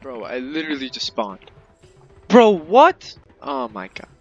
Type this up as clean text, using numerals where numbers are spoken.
Bro, I literally just spawned. Bro, what? Oh my god.